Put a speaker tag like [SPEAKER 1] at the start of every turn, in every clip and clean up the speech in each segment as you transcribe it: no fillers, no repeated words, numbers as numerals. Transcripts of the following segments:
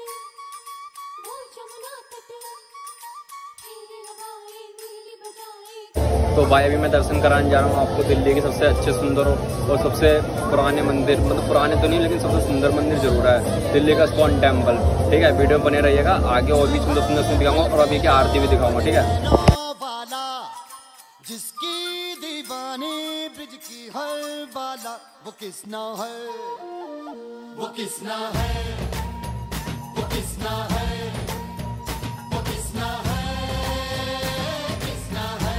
[SPEAKER 1] तो भाई अभी मैं दर्शन कराने जा रहा हूँ आपको दिल्ली के सबसे अच्छे सुंदर और सबसे पुराने मंदिर, मतलब पुराने तो नहीं लेकिन सबसे सुंदर मंदिर जरूर है, दिल्ली का इस्कॉन टेम्पल। ठीक है, वीडियो बने रहिएगा, आगे और भी सुंदर सुंदर से दिखाऊंगा और अभी की आरती भी दिखाऊंगा। ठीक है,
[SPEAKER 2] जिसकी दीवानी ब्रिज की हर वाला वो किसना है, वो किसना है, वो किसना है, वो किसना है, किसना है,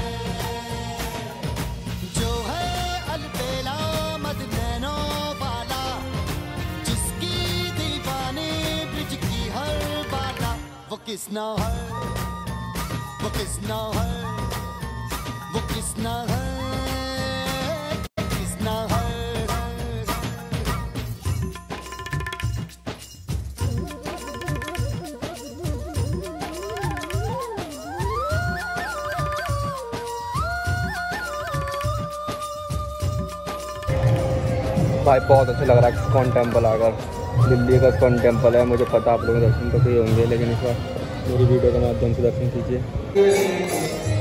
[SPEAKER 2] जो है अलबेला मद नैनो वाला, जिसकी दीवानी ब्रिज की हर वाला वो किसना है, वो किसना है, वो किसना है, किसना है।
[SPEAKER 1] भाई बहुत अच्छा लग रहा है इस्कॉन टेम्पल आकर। दिल्ली का इस्कॉन टेम्पल है, मुझे पता आप लोगों के दर्शन तो किए होंगे, लेकिन इस बार मेरी वीडियो के माध्यम से दर्शन कीजिए।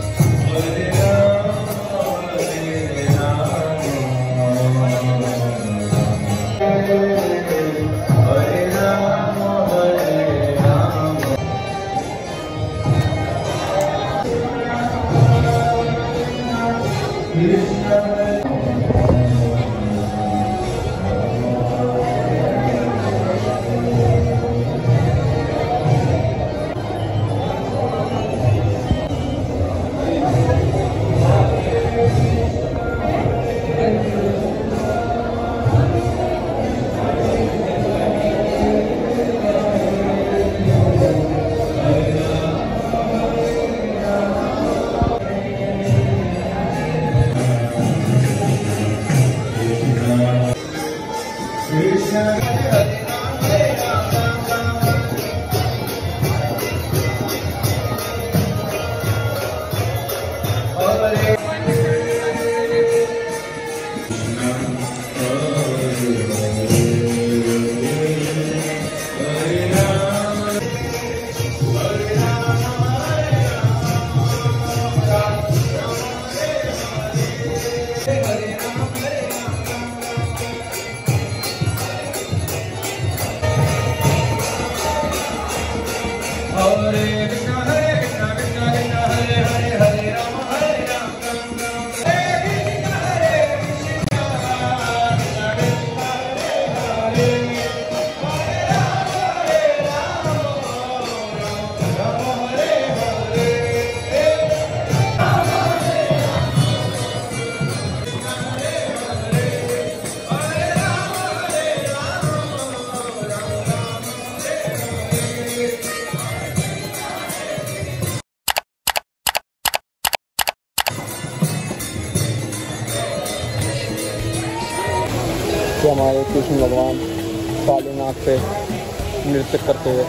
[SPEAKER 1] तो हमारे कृष्ण भगवान कालीनाथ पे नृत्य करते हुए।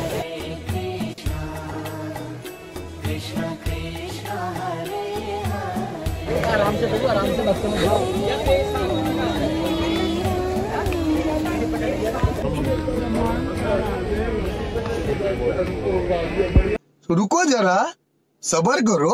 [SPEAKER 1] आराम से बोलो, आराम से बच्चों में
[SPEAKER 3] रुको जरा, सब्र करो।